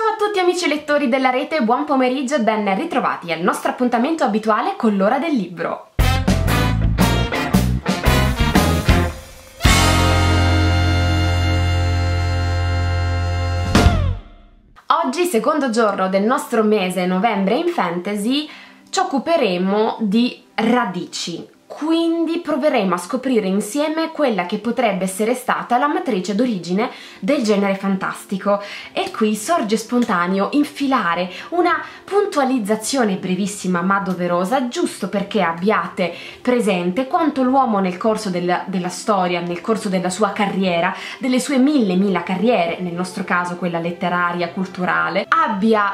Ciao a tutti amici lettori della rete, buon pomeriggio e ben ritrovati al nostro appuntamento abituale con l'ora del libro. Oggi, secondo giorno del nostro mese novembre in fantasy, ci occuperemo di radici. Quindi proveremo a scoprire insieme quella che potrebbe essere stata la matrice d'origine del genere fantastico. E qui sorge spontaneo infilare una puntualizzazione brevissima ma doverosa, giusto perché abbiate presente quanto l'uomo nel corso della storia, nel corso della sua carriera, delle sue mille carriere, nel nostro caso quella letteraria, culturale, abbia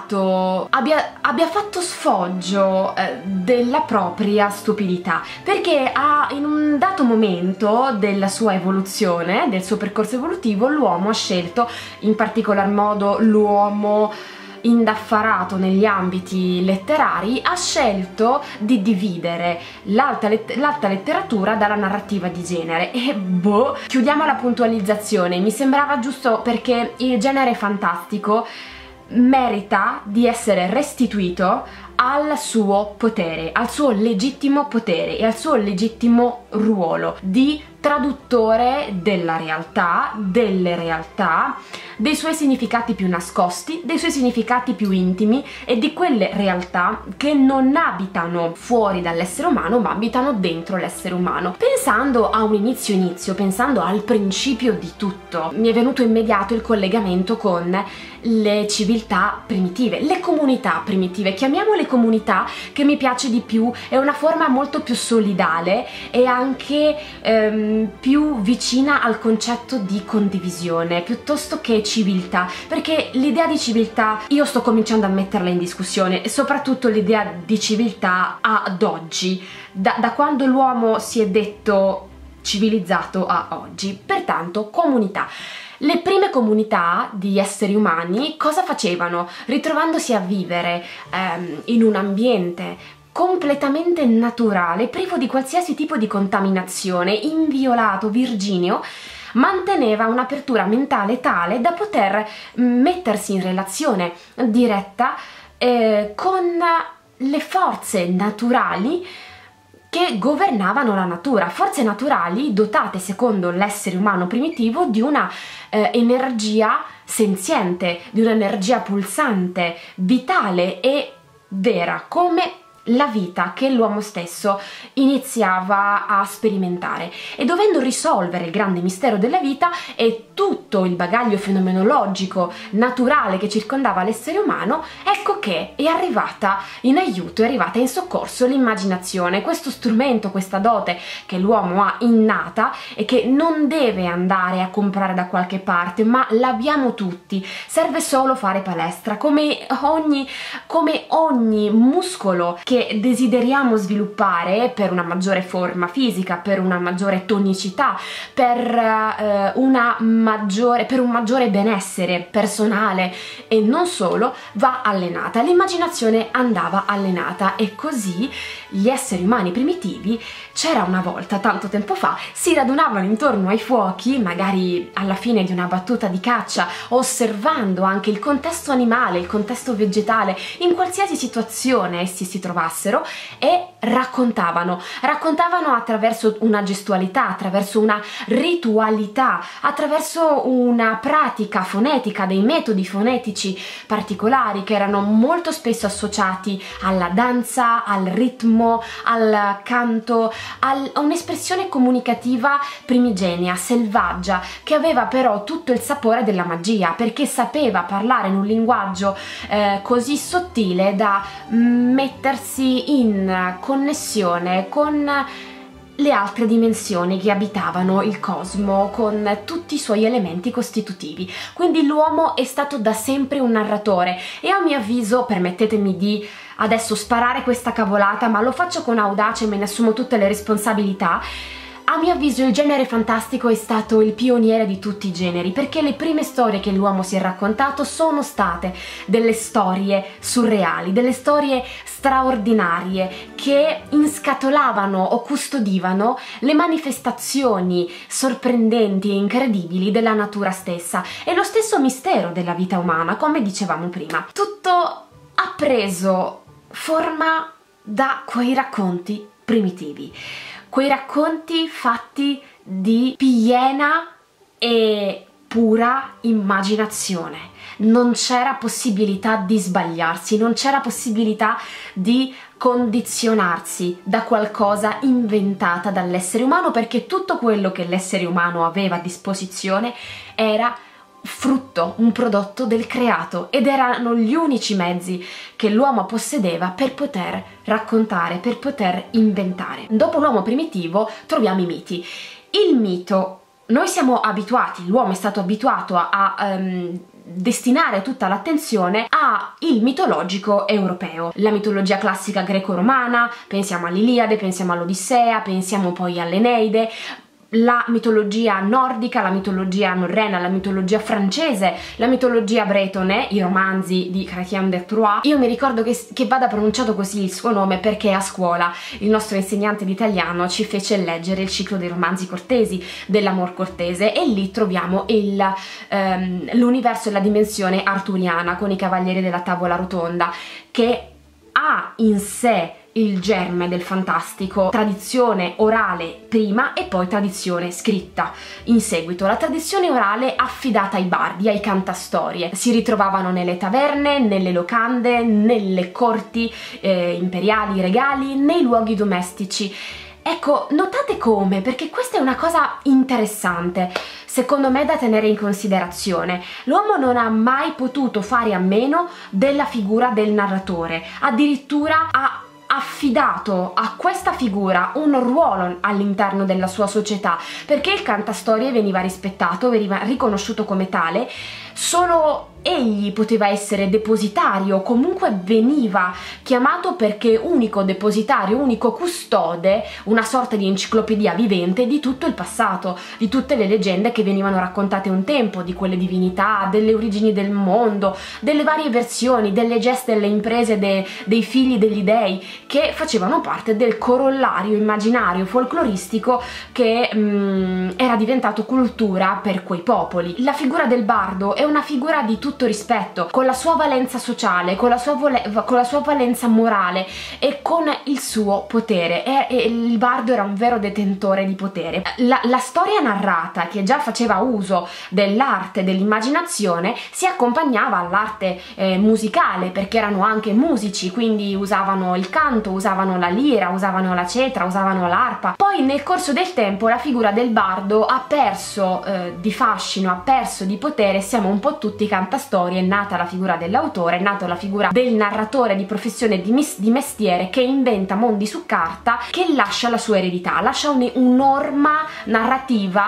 fatto sfoggio della propria stupidità. Perché in un dato momento della sua evoluzione, del suo percorso evolutivo, l'uomo ha scelto, in particolar modo l'uomo indaffarato negli ambiti letterari, ha scelto di dividere l'alta letteratura dalla narrativa di genere. E chiudiamo la puntualizzazione, mi sembrava giusto perché il genere fantastico merita di essere restituito al suo potere, al suo legittimo potere e al suo legittimo ruolo di traduttore della realtà, delle realtà, dei suoi significati più nascosti, dei suoi significati più intimi e di quelle realtà che non abitano fuori dall'essere umano ma abitano dentro l'essere umano. Pensando a un inizio, pensando al principio di tutto, mi è venuto immediato il collegamento con le civiltà primitive, le comunità primitive, chiamiamole comunità, che mi piace di più, è una forma molto più solidale e anche più vicina al concetto di condivisione piuttosto che civiltà, perché l'idea di civiltà io sto cominciando a metterla in discussione, e soprattutto l'idea di civiltà ad oggi, da quando l'uomo si è detto civilizzato a oggi. Pertanto comunità. Le prime comunità di esseri umani cosa facevano? Ritrovandosi a vivere in un ambiente completamente naturale, privo di qualsiasi tipo di contaminazione, inviolato, virgineo, manteneva un'apertura mentale tale da poter mettersi in relazione diretta con le forze naturali che governavano la natura, forze naturali dotate, secondo l'essere umano primitivo, di una energia senziente, di un'energia pulsante, vitale e vera, come la vita che l'uomo stesso iniziava a sperimentare. E dovendo risolvere il grande mistero della vita e tutto il bagaglio fenomenologico naturale che circondava l'essere umano, ecco che è arrivata in aiuto, è arrivata in soccorso l'immaginazione, questo strumento, questa dote che l'uomo ha innata e che non deve andare a comprare da qualche parte, ma l'abbiamo tutti, serve solo fare palestra, come ogni muscolo che desideriamo sviluppare per una maggiore forma fisica, per una maggiore tonicità, per un maggiore benessere personale e non solo, va allenata. L'immaginazione andava allenata e così gli esseri umani primitivi, c'era una volta, tanto tempo fa, si radunavano intorno ai fuochi, magari alla fine di una battuta di caccia, osservando anche il contesto animale, il contesto vegetale, in qualsiasi situazione essi si trovassero, e raccontavano attraverso una gestualità, attraverso una ritualità, attraverso una pratica fonetica, dei metodi fonetici particolari che erano molto spesso associati alla danza, al ritmo, al canto, a un'espressione comunicativa primigenia, selvaggia, che aveva però tutto il sapore della magia, perché sapeva parlare in un linguaggio così sottile da mettersi in connessione con le altre dimensioni che abitavano il cosmo, con tutti i suoi elementi costitutivi. Quindi l'uomo è stato da sempre un narratore e, a mio avviso, permettetemi di adesso sparare questa cavolata, ma lo faccio con audacia e me ne assumo tutte le responsabilità, A mio avviso il genere fantastico è stato il pioniere di tutti i generi, perché le prime storie che l'uomo si è raccontato sono state delle storie surreali, delle storie straordinarie che inscatolavano o custodivano le manifestazioni sorprendenti e incredibili della natura stessa e lo stesso mistero della vita umana, come dicevamo prima. Tutto ha preso forma da quei racconti primitivi. Quei racconti fatti di piena e pura immaginazione. Non c'era possibilità di sbagliarsi, non c'era possibilità di condizionarsi da qualcosa inventata dall'essere umano, perché tutto quello che l'essere umano aveva a disposizione era frutto, un prodotto del creato, ed erano gli unici mezzi che l'uomo possedeva per poter raccontare, per poter inventare. Dopo l'uomo primitivo troviamo i miti. Il mito, noi siamo abituati, l'uomo è stato abituato a destinare tutta l'attenzione al mitologico europeo, la mitologia classica greco-romana, pensiamo all'Iliade, pensiamo all'Odissea, pensiamo poi all'Eneide, la mitologia nordica, la mitologia norrena, la mitologia francese, la mitologia bretone, i romanzi di Chrétien de Troyes. Io mi ricordo che vada pronunciato così il suo nome perché a scuola il nostro insegnante di italiano ci fece leggere il ciclo dei romanzi cortesi, dell'amor cortese, e lì troviamo l'universo e la dimensione arturiana con i cavalieri della tavola rotonda, che ha in sé il germe del fantastico, tradizione orale prima e poi tradizione scritta in seguito. La tradizione orale affidata ai bardi, ai cantastorie, si ritrovavano nelle taverne, nelle locande, nelle corti imperiali, regali, nei luoghi domestici. Ecco, notate come, perché questa è una cosa interessante, secondo me, da tenere in considerazione. L'uomo non ha mai potuto fare a meno della figura del narratore, addirittura ha affidato a questa figura un ruolo all'interno della sua società, perché il cantastorie veniva rispettato, veniva riconosciuto come tale, solo egli poteva essere depositario, comunque veniva chiamato perché unico depositario, unico custode, una sorta di enciclopedia vivente di tutto il passato, di tutte le leggende che venivano raccontate un tempo, di quelle divinità, delle origini del mondo, delle varie versioni, delle gesta e delle imprese dei figli degli dei, che facevano parte del corollario immaginario folcloristico che era diventato cultura per quei popoli. La figura del bardo è una figura di tutto rispetto, con la sua valenza sociale, con la sua valenza morale e con il suo potere, e il bardo era un vero detentore di potere. La storia narrata, che già faceva uso dell'arte dell'immaginazione, si accompagnava all'arte musicale, perché erano anche musici, quindi usavano il canto, usavano la lira, usavano la cetra, usavano l'arpa. Poi nel corso del tempo la figura del bardo ha perso di fascino, ha perso di potere, siamo un po' tutti cantastorie, è nata la figura dell'autore, è nata la figura del narratore di professione, di mestiere, che inventa mondi su carta, che lascia la sua eredità, lascia un'orma narrativa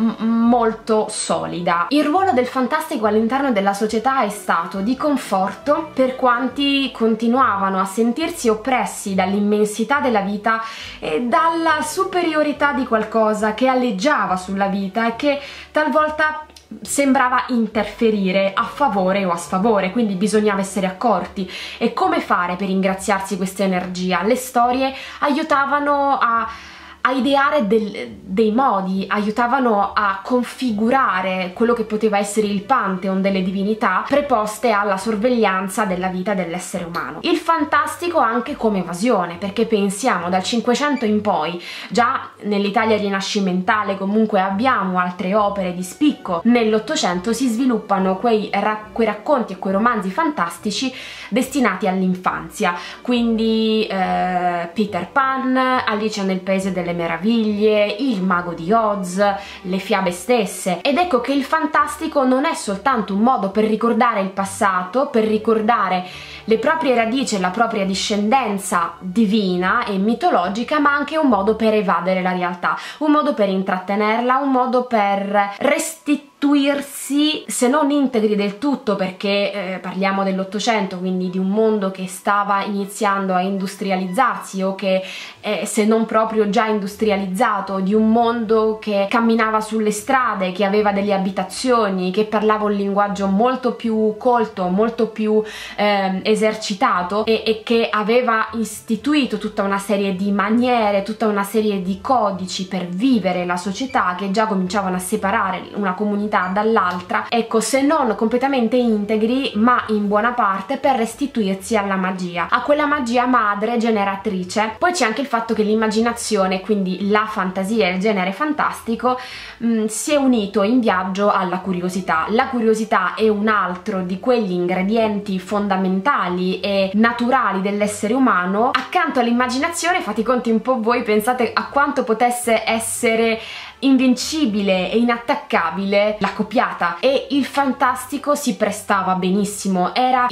molto solida. Il ruolo del fantastico all'interno della società è stato di conforto per quanti continuavano a sentirsi oppressi dall'immensità della vita e dalla superiorità di qualcosa che aleggiava sulla vita e che talvolta sembrava interferire a favore o a sfavore, quindi bisognava essere accorti. E come fare per ingraziarsi questa energia? Le storie aiutavano a ideare dei modi, aiutavano a configurare quello che poteva essere il pantheon delle divinità preposte alla sorveglianza della vita dell'essere umano. Il fantastico anche come evasione, perché pensiamo dal 500 in poi, già nell'Italia rinascimentale comunque abbiamo altre opere di spicco, nell'Ottocento si sviluppano quei racconti e quei romanzi fantastici destinati all'infanzia, quindi Peter Pan, Alice nel Paese delle Meraviglie, Il Mago di Oz, le fiabe stesse. Ed ecco che il fantastico non è soltanto un modo per ricordare il passato, per ricordare le proprie radici e la propria discendenza divina e mitologica, ma anche un modo per evadere la realtà, un modo per intrattenerla, un modo per restituire restituirsi, se non integri del tutto, perché parliamo dell'800, quindi di un mondo che stava iniziando a industrializzarsi, o che se non proprio già industrializzato, di un mondo che camminava sulle strade, che aveva delle abitazioni, che parlava un linguaggio molto più colto, molto più esercitato, e che aveva istituito tutta una serie di maniere, tutta una serie di codici per vivere la società, che già cominciavano a separare una comunità dall'altra. Ecco, se non completamente integri, ma in buona parte, per restituirsi alla magia, a quella magia madre generatrice. Poi c'è anche il fatto che l'immaginazione, quindi la fantasia e il genere fantastico, si è unito in viaggio alla curiosità. La curiosità è un altro di quegli ingredienti fondamentali e naturali dell'essere umano. Accanto all'immaginazione, fate i conti un po' voi, pensate a quanto potesse essere invincibile e inattaccabile la coppiata, e il fantastico si prestava benissimo, era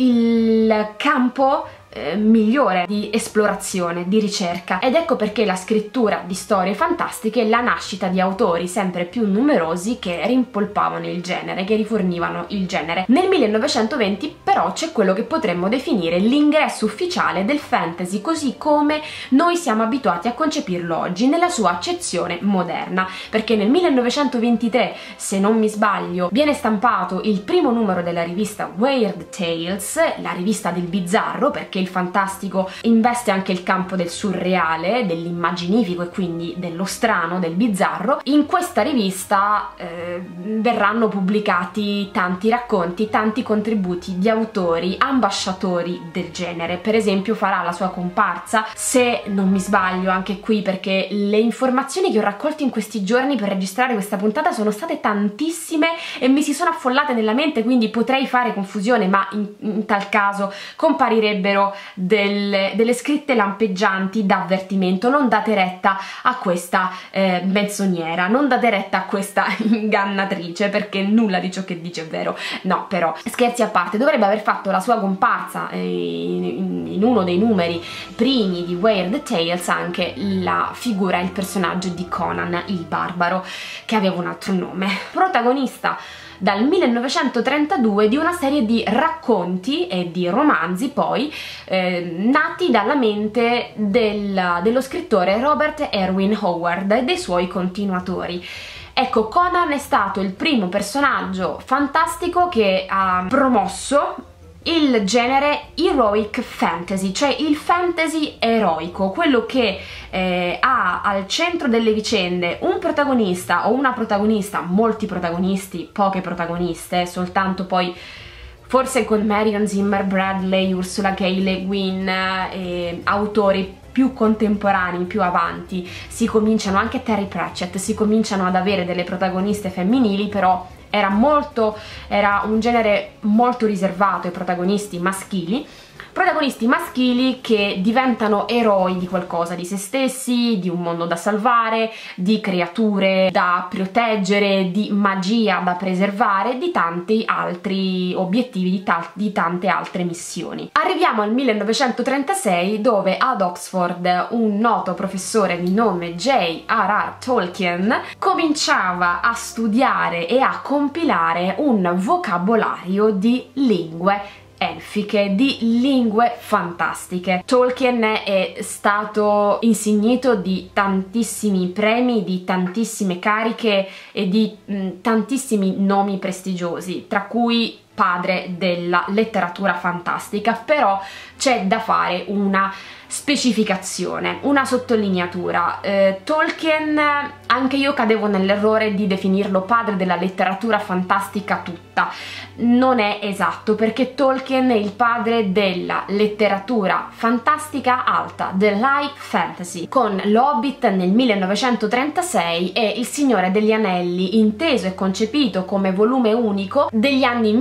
il campo migliore di esplorazione, di ricerca. Ed ecco perché la scrittura di storie fantastiche è la nascita di autori sempre più numerosi che rimpolpavano il genere, che rifornivano il genere. Nel 1920 però c'è quello che potremmo definire l'ingresso ufficiale del fantasy così come noi siamo abituati a concepirlo oggi, nella sua accezione moderna, perché nel 1923, se non mi sbaglio, viene stampato il primo numero della rivista Weird Tales, la rivista del bizzarro, perché il fantastico investe anche il campo del surreale, dell'immaginifico e quindi dello strano, del bizzarro. In questa rivista verranno pubblicati tanti racconti, tanti contributi di autori, ambasciatori del genere. Per esempio farà la sua comparsa, se non mi sbaglio anche qui, perché le informazioni che ho raccolto in questi giorni per registrare questa puntata sono state tantissime e mi si sono affollate nella mente, quindi potrei fare confusione, ma in tal caso comparirebbero delle scritte lampeggianti d'avvertimento: non date retta a questa menzognera, non date retta a questa ingannatrice, perché nulla di ciò che dice è vero. No, però scherzi a parte, dovrebbe aver fatto la sua comparsa in uno dei numeri primi di Weird Tales anche la figura, il personaggio di Conan il Barbaro, che aveva un altro nome. Protagonista dal 1932 di una serie di racconti e di romanzi poi nati dalla mente dello scrittore Robert Erwin Howard e dei suoi continuatori. Ecco, Conan è stato il primo personaggio fantastico che ha promosso il genere heroic fantasy, cioè il fantasy eroico, quello che ha al centro delle vicende un protagonista o una protagonista, molti protagonisti, poche protagoniste, soltanto poi forse con Marion Zimmer Bradley, Ursula K. Le Guin, autori più contemporanei, più avanti, si cominciano, anche Terry Pratchett, si cominciano ad avere delle protagoniste femminili, però era un genere molto riservato ai protagonisti maschili che diventano eroi di qualcosa, di se stessi, di un mondo da salvare, di creature da proteggere, di magia da preservare, di tanti altri obiettivi, di tante altre missioni. Arriviamo al 1936, dove ad Oxford un noto professore di nome J.R.R. Tolkien cominciava a studiare e a compilare un vocabolario di lingue elfiche, di lingue fantastiche. Tolkien è stato insignito di tantissimi premi, di tantissime cariche e di tantissimi nomi prestigiosi, tra cui padre della letteratura fantastica. Però c'è da fare una specificazione, una sottolineatura. Tolkien, anche io cadevo nell'errore di definirlo padre della letteratura fantastica tutta. Non è esatto, perché Tolkien è il padre della letteratura fantastica alta, dell'high fantasy, con l'Hobbit nel 1936 e Il Signore degli Anelli, inteso e concepito come volume unico, degli anni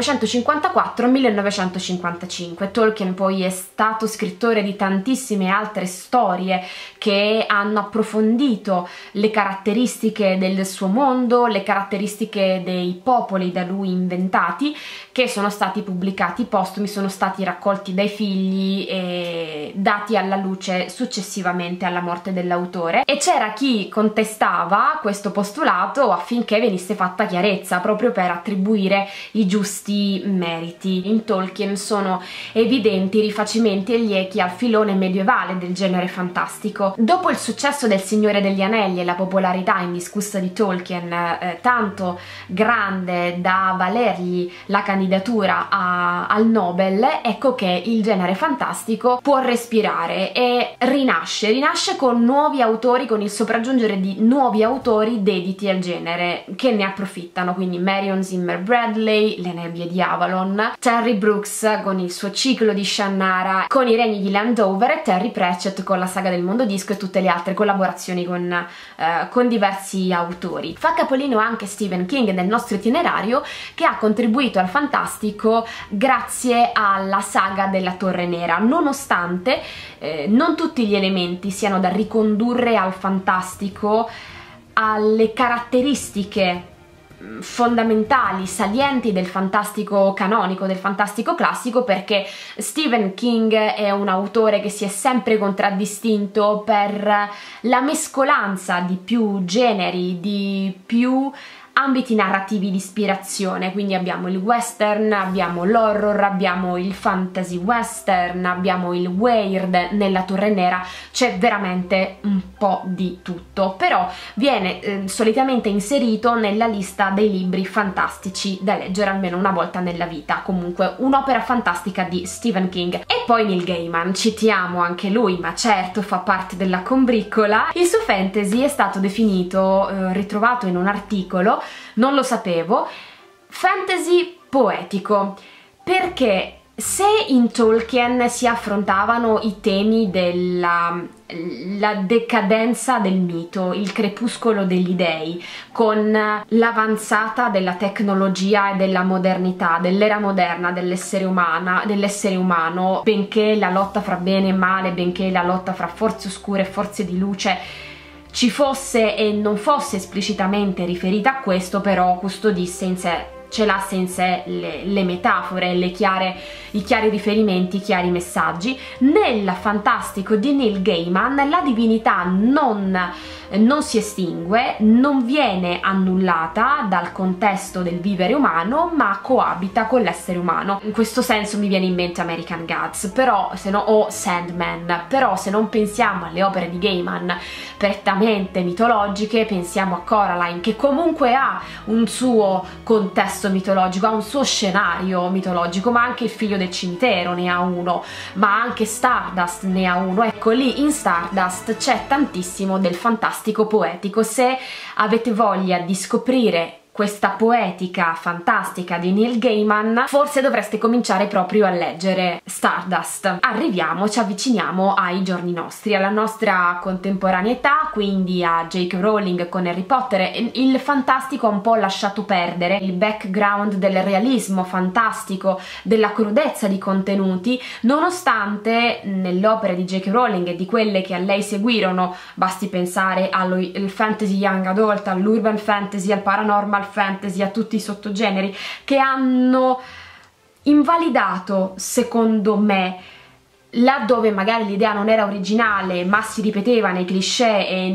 1954-1955. Tolkien poi è stato scrittore di tantissime altre storie che hanno approfondito le caratteristiche del suo mondo, le caratteristiche dei popoli da lui inventati, che sono stati pubblicati postumi, sono stati raccolti dai figli e dati alla luce successivamente alla morte dell'autore, e c'era chi contestava questo postulato affinché venisse fatta chiarezza, proprio per attribuire i giusti meriti. In Tolkien sono evidenti rifacimenti e echi al filone medievale del genere fantastico. Dopo il successo del Signore degli Anelli e la popolarità indiscussa di Tolkien, tanto grande da valergli la candidatura al Nobel, ecco che il genere fantastico può respirare e rinasce con nuovi autori, con il sopraggiungere di nuovi autori dediti al genere che ne approfittano, quindi Marion Zimmer Bradley, Le nebbie di Avalon, Terry Brooks con il suo ciclo di Shannara, con I regni di Landover, e Terry Pratchett con la saga del mondo disco e tutte le altre collaborazioni con diversi autori. Fa capolino anche Stephen King nel nostro itinerario, che ha contribuito al fantastico grazie alla saga della Torre Nera, nonostante non tutti gli elementi siano da ricondurre al fantastico, alle caratteristiche fondamentali, salienti del fantastico canonico, del fantastico classico, perché Stephen King è un autore che si è sempre contraddistinto per la mescolanza di più generi, di più ambiti narrativi di ispirazione. Quindi abbiamo il western, abbiamo l'horror, abbiamo il fantasy western, abbiamo il weird. Nella Torre Nera c'è veramente un po' di tutto, però viene solitamente inserito nella lista dei libri fantastici da leggere almeno una volta nella vita, comunque un'opera fantastica di Stephen King. E poi Neil Gaiman, citiamo anche lui, ma certo fa parte della combriccola. Il suo fantasy è stato definito, ritrovato in un articolo, non lo sapevo, fantasy poetico, perché se in Tolkien si affrontavano i temi della decadenza del mito, il crepuscolo degli dei, con l'avanzata della tecnologia e della modernità, dell'era moderna dell'essere umano, benché la lotta fra bene e male, benché la lotta fra forze oscure e forze di luce ci fosse e non fosse esplicitamente riferita a questo, però custodisse in sé, celasse in sé le metafore, i chiari riferimenti, i chiari messaggi. Nel fantastico di Neil Gaiman la divinità non si estingue, non viene annullata dal contesto del vivere umano, ma coabita con l'essere umano. In questo senso mi viene in mente American Gods, però o Sandman, però se non pensiamo alle opere di Gaiman prettamente mitologiche, pensiamo a Coraline, che comunque ha un suo contesto mitologico, ha un suo scenario mitologico, ma anche il Figlio del cimitero ne ha uno, ma anche Stardust ne ha uno. Ecco, lì in Stardust c'è tantissimo del fantastico poetico. Se avete voglia di scoprire questa poetica fantastica di Neil Gaiman, forse dovreste cominciare proprio a leggere Stardust. Ci avviciniamo ai giorni nostri, alla nostra contemporaneità, quindi a J.K. Rowling con Harry Potter. Il fantastico ha un po' lasciato perdere il background del realismo fantastico, della crudezza di contenuti, nonostante nelle opere di J.K. Rowling e di quelle che a lei seguirono, basti pensare al fantasy young adult, all'urban fantasy, al paranormal fantasy, a tutti i sottogeneri, che hanno invalidato, secondo me, laddove magari l'idea non era originale ma si ripeteva nei cliché e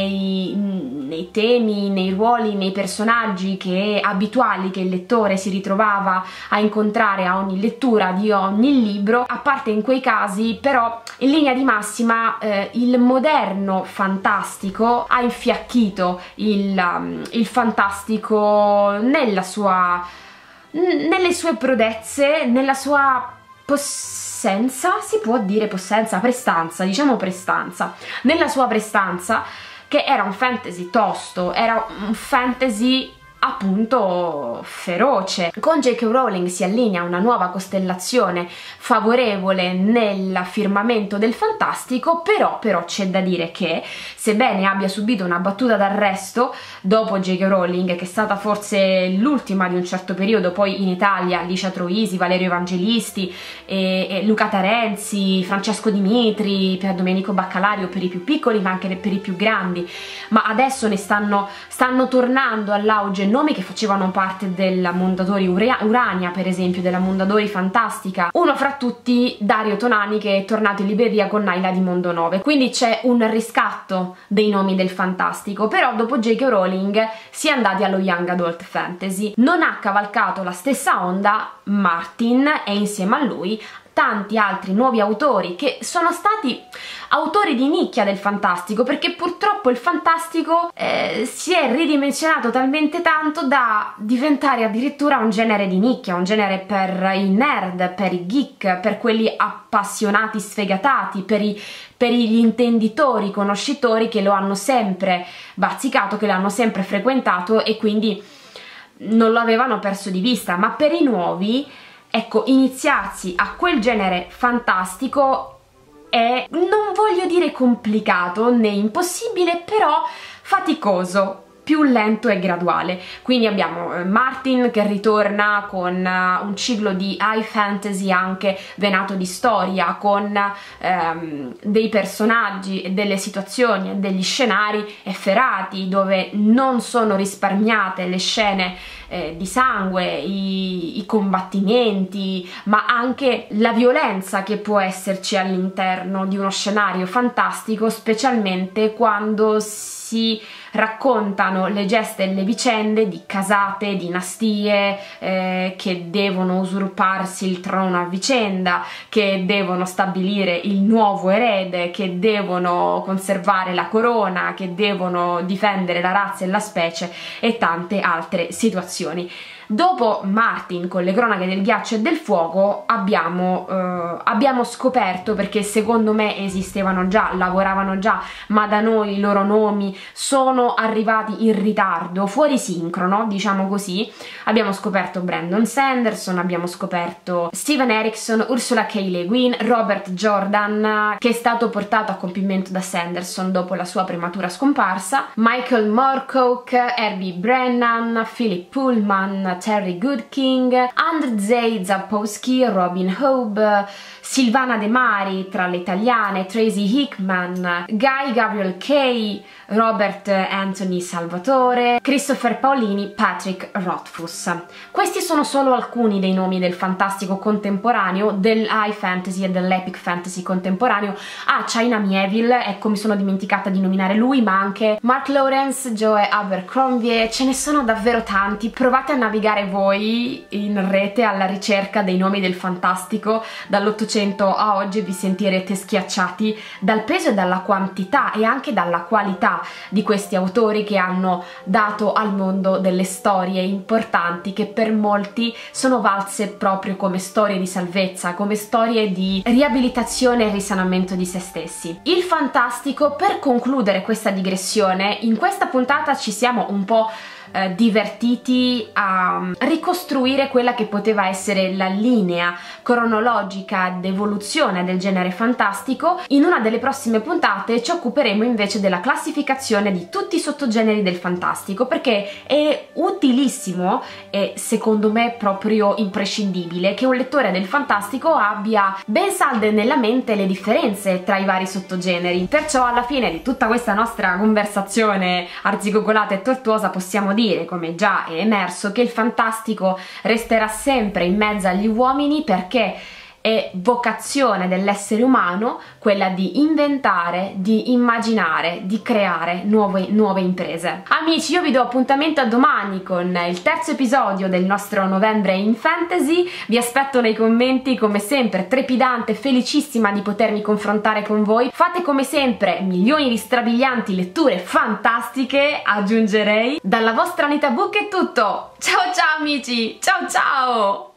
nei temi, nei ruoli, nei personaggi abituali che il lettore si ritrovava a incontrare a ogni lettura di ogni libro. A parte in quei casi, però, in linea di massima il moderno fantastico ha infiacchito il fantastico nelle sue prodezze, nella sua possenza, si può dire possenza, prestanza, diciamo prestanza, nella sua prestanza, che era un fantasy tosto, era un fantasy appunto feroce. Con J.K. Rowling si allinea una nuova costellazione favorevole nel firmamento del fantastico, però c'è da dire che, sebbene abbia subito una battuta d'arresto dopo J.K. Rowling, che è stata forse l'ultima di un certo periodo, poi in Italia Alicia Troisi, Valerio Evangelisti, e Luca Tarenzi, Francesco Dimitri, Pier Domenico Baccalario per i più piccoli ma anche per i più grandi, ma adesso ne stanno tornando all'auge nomi che facevano parte della Mondadori Urania, per esempio, della Mondadori Fantastica. Uno fra tutti Dario Tonani, che è tornato in libreria con Naila di Mondo 9, quindi c'è un riscatto dei nomi del fantastico. Però dopo J.K. Rowling si è andati allo Young Adult Fantasy. Non ha cavalcato la stessa onda Martin e insieme a lui tanti altri nuovi autori che sono stati autori di nicchia del fantastico, perché purtroppo il fantastico si è ridimensionato talmente tanto da diventare addirittura un genere di nicchia, un genere per i nerd, per i geek, per quelli appassionati sfegatati, per gli intenditori, conoscitori che lo hanno sempre bazzicato, che l'hanno sempre frequentato e quindi non lo avevano perso di vista. Ma per i nuovi, ecco, iniziarsi a quel genere fantastico è, non voglio dire complicato né impossibile, però faticoso, più lento e graduale. Quindi abbiamo Martin che ritorna con un ciclo di high fantasy anche venato di storia, con dei personaggi, delle situazioni e degli scenari efferati, dove non sono risparmiate le scene di sangue, i combattimenti, ma anche la violenza che può esserci all'interno di uno scenario fantastico, specialmente quando si raccontano le gesta e le vicende di casate, dinastie che devono usurparsi il trono a vicenda, che devono stabilire il nuovo erede, che devono conservare la corona, che devono difendere la razza e la specie e tante altre situazioni. Dopo Martin con le cronache del ghiaccio e del fuoco abbiamo scoperto, perché secondo me esistevano già, lavoravano già, ma da noi i loro nomi sono arrivati in ritardo, fuori sincrono, diciamo così. Abbiamo scoperto Brandon Sanderson, abbiamo scoperto Steven Erikson, Ursula K. Le Guin, Robert Jordan, che è stato portato a compimento da Sanderson dopo la sua prematura scomparsa, Michael Moorcock, Herbie Brennan, Philip Pullman, Terry Goodking, Andrzej Zapowski, Robin Hood, Silvana De Mari tra le italiane, Tracy Hickman, Guy Gabriel Kay, Robert Anthony Salvatore, Christopher Paolini, Patrick Rothfuss. Questi sono solo alcuni dei nomi del fantastico contemporaneo, del high fantasy e dell'epic fantasy contemporaneo. China Miéville, ecco, mi sono dimenticata di nominare lui, ma anche Mark Lawrence, Joe Abercrombie, ce ne sono davvero tanti. Provate a navigare voi in rete alla ricerca dei nomi del fantastico dall'800 a oggi e vi sentirete schiacciati dal peso e dalla quantità e anche dalla qualità di questi autori, che hanno dato al mondo delle storie importanti che per molti sono valse proprio come storie di salvezza, come storie di riabilitazione e risanamento di se stessi. Il fantastico, per concludere questa digressione, in questa puntata ci siamo un po' divertiti a ricostruire quella che poteva essere la linea cronologica d'evoluzione del genere fantastico. In una delle prossime puntate ci occuperemo invece della classificazione di tutti i sottogeneri del fantastico, perché è utilissimo e secondo me proprio imprescindibile che un lettore del fantastico abbia ben salde nella mente le differenze tra i vari sottogeneri. Perciò alla fine di tutta questa nostra conversazione arzigogolata e tortuosa possiamo dire, come già è emerso, che il fantastico resterà sempre in mezzo agli uomini, perché è vocazione dell'essere umano quella di inventare, di immaginare, di creare nuove imprese. Amici, io vi do appuntamento a domani con il terzo episodio del nostro Novembre in Fantasy. Vi aspetto nei commenti, come sempre trepidante, felicissima di potermi confrontare con voi. Fate come sempre milioni di strabilianti letture fantastiche, aggiungerei. Dalla vostra Anita Book è tutto. Ciao ciao amici, ciao ciao!